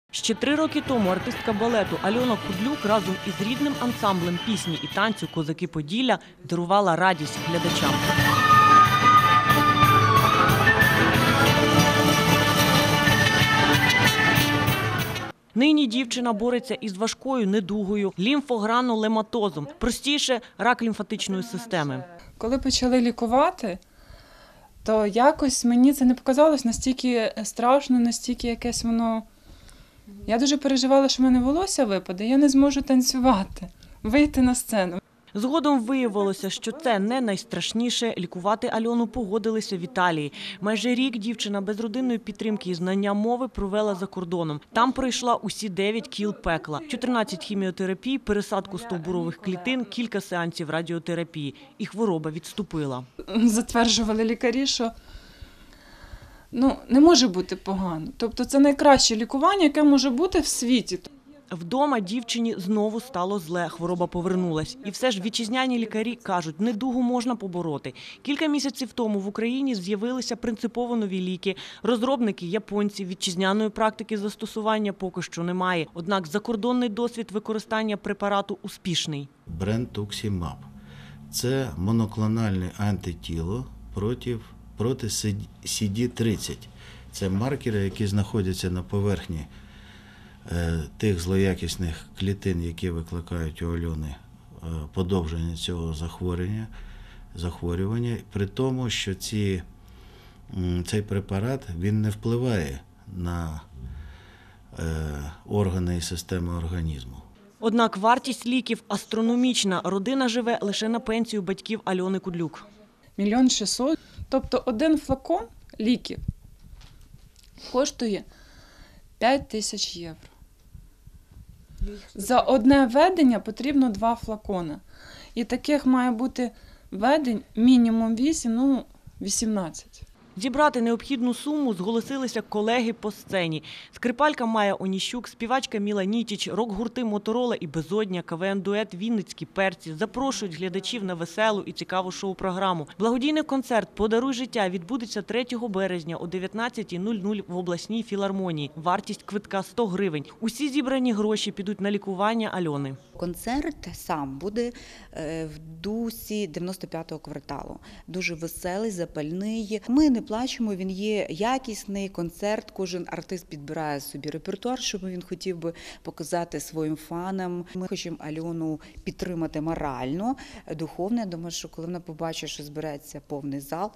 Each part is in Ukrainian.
Ще 3 роки тому артистка балету Альона Кудлюк разом із рідним ансамблем пісні і танцю «Козаки Поділля» дарувала радість глядачам. Нині дівчина бореться із важкою недугою – лімфогранулематозом, простіше – рак лімфатичної системи. Коли почали лікувати, то якось мені це не показалось настільки страшно, настільки якесь воно... Я дуже переживала, що в мене волосся випаде, я не зможу танцювати, вийти на сцену. Згодом виявилося, що це не найстрашніше. Лікувати Альону погодилися в Італії. Майже рік дівчина без родинної підтримки і знання мови провела за кордоном. Там пройшла усі 9 кіл пекла, 14 хіміотерапій, пересадку стовбурових клітин, кілька сеансів радіотерапії. І хвороба відступила. Затверджували лікарі, що не може бути погано. Тобто це найкраще лікування, яке може бути в світі. Вдома дівчині знову стало зле, хвороба повернулась. І все ж вітчизняні лікарі кажуть, недугу можна побороти. Кілька місяців тому в Україні з'явилися принципово нові ліки. Розробники – японці, вітчизняної практики застосування поки що немає. Однак закордонний досвід використання препарату успішний. Брентуксімаб – це моноклональне антитіло проти CD30. Це маркери, які знаходяться на поверхні тих злоякісних клітин, які викликають у Альони подовження цього захворювання, при тому, що цей препарат він не впливає на органи і системи організму. Однак вартість ліків астрономічна. Родина живе лише на пенсію батьків Альони Кудлюк. 1 600 000. Тобто один флакон ліків коштує 5 тисяч євро. За одне введення потрібно 2 флакони. І таких має бути введень мінімум 8, 18. Зібрати необхідну суму зголосилися колеги по сцені. Скрипалька Майя Оніщук, співачка Міла Нітіч, рок-гурти «Моторола» і «Безодня», КВН-дует «Вінницькі перці» запрошують глядачів на веселу і цікаву шоу-програму. Благодійний концерт «Подаруй життя» відбудеться 3 березня о 19:00 в обласній філармонії. Вартість квитка – 100 гривень. Усі зібрані гроші підуть на лікування Альони. Концерт сам буде в дусі 95-го кварталу. Дуже веселий, запальний. Ми не плачемо, він є якісний концерт. Кожен артист підбирає собі репертуар, що він хотів би показати своїм фанам. Ми хочемо Альону підтримати морально, духовно. Я думаю, що коли вона побачить, що збирається повний зал,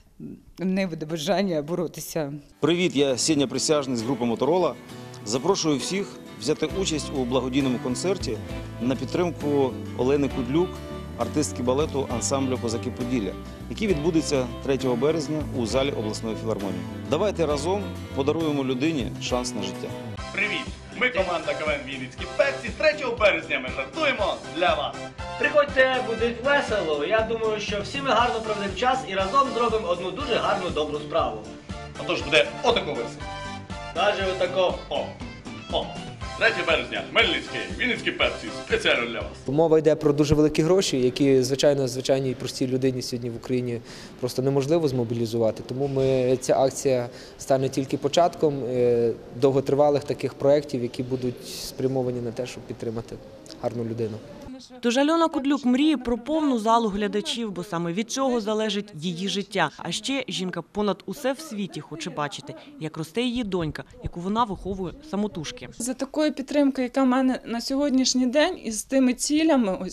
в неї буде бажання боротися. Привіт, я Сеня Присяжний з групи «Моторола». Запрошую всіх взяти участь у благодійному концерті на підтримку Олени Кудлюк, артистки балету ансамблю «Козаки Поділля», який відбудеться 3 березня у залі обласної філармонії. Давайте разом подаруємо людині шанс на життя. Привіт! Ми команда КВН «Вінницькі перці». 3 березня ми жартуємо для вас. Приходьте, буде весело. Я думаю, що всі ми гарно проведемо час і разом зробимо одну дуже гарну, добру справу. Отож буде отако весело. Даже отако. О. 3 березня, Хмельницький, Вінницькі перці, спеціально для вас. Мова йде про дуже великі гроші, які, звичайно, звичайній простій людині сьогодні в Україні просто неможливо змобілізувати. Тому ця акція стане тільки початком довготривалих таких проєктів, які будуть спрямовані на те, щоб підтримати гарну людину. Тож Альона Кудлюк мріє про повну залу глядачів, бо саме від цього залежить її життя. А ще жінка понад усе в світі хоче бачити, як росте її донька, яку вона виховує самотужки. За такою підтримкою, яка в мене на сьогоднішній день, і з тими цілями,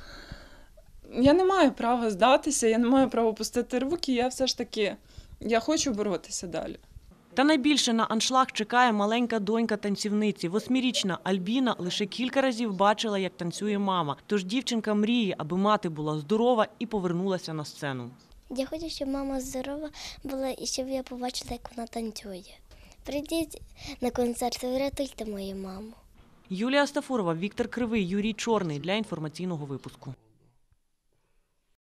я не маю права здатися, я не маю права опустити руки, я хочу боротися далі. Та найбільше на аншлаг чекає маленька донька танцівниці. 8-річна Альбіна лише кілька разів бачила, як танцює мама. Тож дівчинка мріє, аби мати була здорова і повернулася на сцену. Я хочу, щоб мама здорова була і щоб я побачила, як вона танцює. Прийдіть на концерт і врятуйте мою маму. Юлія Стафурова, Віктор Кривий, Юрій Чорний для інформаційного випуску.